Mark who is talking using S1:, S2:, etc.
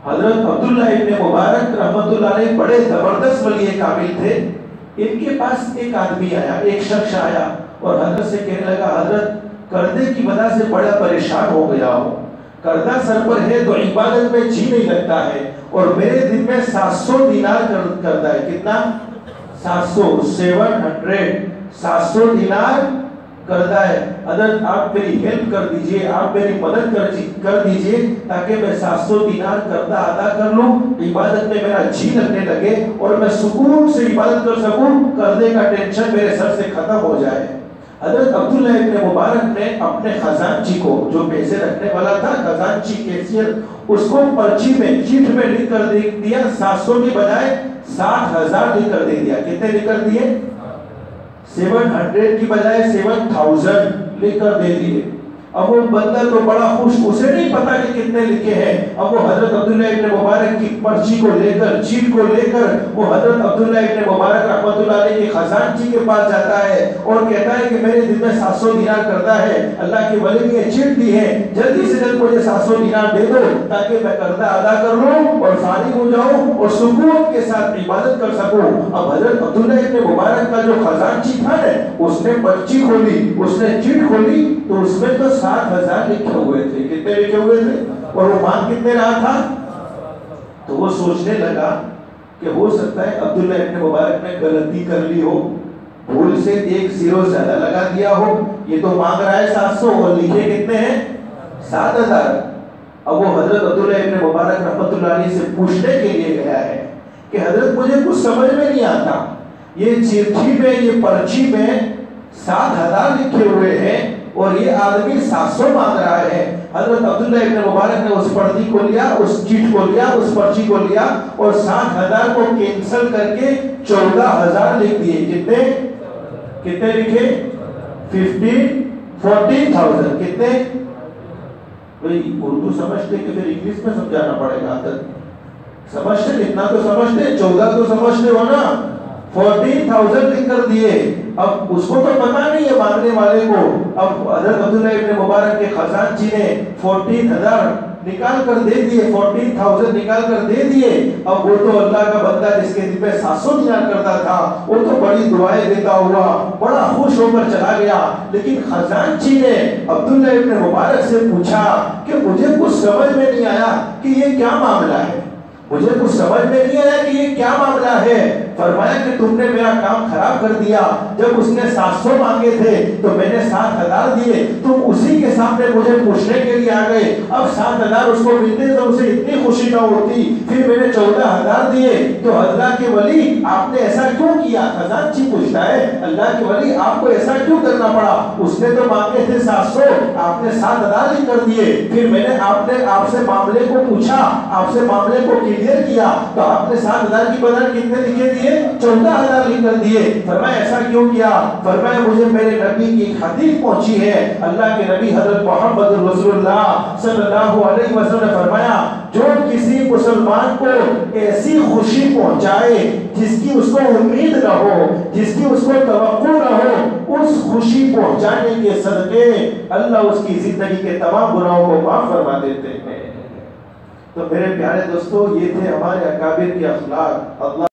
S1: حضرت عبداللہ ابن مبارک رحمت اللہ علیہ بڑے زبردست ولی کامل تھے. ان کے پاس ایک آدمی آیا، ایک شخص آیا اور حضرت سے کہنے لگا حضرت قرضے کی وجہ سے بڑا پریشان ہو گیا ہوں، قرضہ سر پر ہے تو عبادت میں جی نہیں لگتا ہے، اور میرے دن میں 700 دینار قرضہ ہے. کتنا؟ 700 دینار قرضہ ہے. حضرت آپ میری ہیلپ کر دیجئے، آپ میری مدد کر دیجئے تاکہ میں 700 دینار قرضہ ادا کر لوں، عبادت میں میرا جی لگنے لگے اور میں سکون سے عبادت کر سکوں، قرضے کا ٹینشن میرے سر سے ختم ہو جائے. حضرت عبداللہ ابن مبارک نے اپنے خزانچی کو، جو پیسے رکھنے والا تھا، خزانچی کیشیئر، اس کو پرچی میں چیٹ میں لکھ کر دیا 700 کی بجائے 60,000 لکھ کر دے دیا. کتنے لکھ کر دیے؟ 700 کی بجائے 7000 لکھ کر دے دیے. اب وہ بندہ تو بڑا خوش، اسے نہیں پتا کہ کتنے لکھے ہیں. اب وہ حضرت عبداللہ ابن مبارک کی پرچی کو لے کر، چیٹ کو لے کر وہ حضرت عبداللہ ابن مبارک رحمت اللہ علیہ کی خزانچی کے پاس جاتا ہے اور کہتا ہے کہ میرے دل میں 700 دینار قرضہ ہے، اللہ کے ولی نے چیٹ دی ہے، جلدی سے جلد مجھے 700 دینار دے دو تاکہ میں قرضہ ادا کر لوں اور فارغ ہو جاؤں اور سکون کے ساتھ عبادت کر سکوں. اب حضرت عبداللہ ابن مبارک کا جو خزانچی تھا نا، اس نے پرچی کھولی، اس نے چیٹ کھولی تو اس میں تو 7000 لکھے ہوئے تھے. کتنے لکھے ہوئے تھے؟ اور وہ مان کتنے رہا تھا؟ تو وہ سوچنے لگا کہ ہو سکتا ہے عبداللہ ابن مبارک نے غلطی کر لی ہو، بھول سے ایک زیرو زیادہ لگا دیا ہو. یہ تو مانگ رہا ہے 700 اور لکھے کتنے ہیں؟ 7000. اب وہ حضرت عبداللہ ابن مبارک رحمت اللہ علیہ سے پوچھنے کے لیے گیا ہے کہ حضرت مجھے کچھ سمجھ میں نہیں آتا، یہ چٹھی میں، یہ پرچی میں 7000 لکھے ہوئے ہیں اور یہ آدمی 700 مانگ رہا ہے. حضرت عبداللہ ابن مبارک نے اس پرچی کو لیا، اس چیٹ کو لیا، اس پرچی کو لیا اور 7000 کو کینسل کر کے 14000 لکھ دیے. کتنے لکھے؟ 14,000. کتنے؟ بھئی اردو سمجھتے کہ پھر انگلیش میں سمجھانا پڑے گا؟ سمجھتے؟ اتنا تو سمجھتے، 14 تو سمجھتے ہو نا. 14,000 لکھ کر دیے. اب اس کو تو پتا نہیں ہے مانگنے والے کو. اب حضرت عبداللہ ابن مبارک کے خزانچی نے 14,000 نکال کر دے دیے، 14,000 نکال کر دے دیے. اب وہ تو اللہ کا بندہ جس کے دل میں 700 دینار کرتا تھا، وہ تو بڑی دعائیں دیتا ہوا بڑا خوش ہو کر چلا گیا. لیکن خزانچی نے عبداللہ ابن مبارک سے پوچھا کہ مجھے کچھ سمجھ میں نہیں آیا کہ یہ کیا معاملہ ہے، مجھے کچھ سمجھ میں نہیں آیا کہ یہ کیا معاملہ ہے. فرمایا کہ تم نے میرا کام خراب کر دیا. جب اس نے 700 مانگے تھے تو میں نے 7000 دیے، تم اسی کے سامنے مجھے پوچھنے کے لیے آ گئے. اب 7000 اس کو ملتے تو اسے اتنی خوشی نہ ہوتی، پھر میں نے 14000 دیے. تو اللہ کے ولی آپ نے ایسا کیوں کیا؟ خزانچی پوچھتا ہے اللہ کے ولی آپ کو ایسا کیوں کرنا پڑا؟ اس نے تو مانگے تھے 700، آپ نے 7000 ہی کر دیے. پھر میں نے آپ سے معاملے کو پوچھا، آپ سے معاملے کو کلیئر کیا تو آپ نے 7000 کی بدل کتنے لکھے دیے؟ 14000 لکھ کر دیے. فرمایا ایسا کیوں کیا؟ فرمایا مجھے میرے نبی کی ایک حدیث پہنچی ہے. اللہ کے نبی حضرت محمد رسول اللہ صلی اللہ علیہ وسلم نے فرمایا جو کسی مسلمان کو ایسی خوشی پہنچائے جس کی اس کو امید نہ ہو، جس کی اس کو توقع نہ ہو، اس خوشی پہنچانے کے صدقے اللہ اس کی زندگی کے تمام گناہوں کو معاف فرما دیتے ہیں. تو میرے پیارے دوستو، یہ تھے ہمارے اکابر کے اخلاق. اللہ